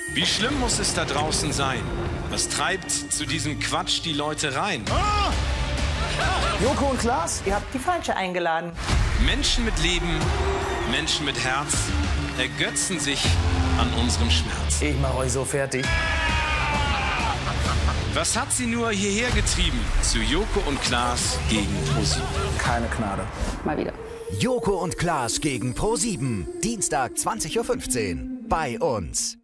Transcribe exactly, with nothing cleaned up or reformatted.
Wie schlimm muss es da draußen sein? Was treibt zu diesem Quatsch die Leute rein? Ah! Joko und Klaas, ihr habt die Falsche eingeladen. Menschen mit Leben, Menschen mit Herz ergötzen sich an unserem Schmerz. Ich mach euch so fertig. Was hat sie nur hierher getrieben zu Joko und Klaas gegen ProSieben? Keine Gnade. Mal wieder. Joko und Klaas gegen ProSieben. Dienstag zwanzig Uhr fünfzehn. Bei uns.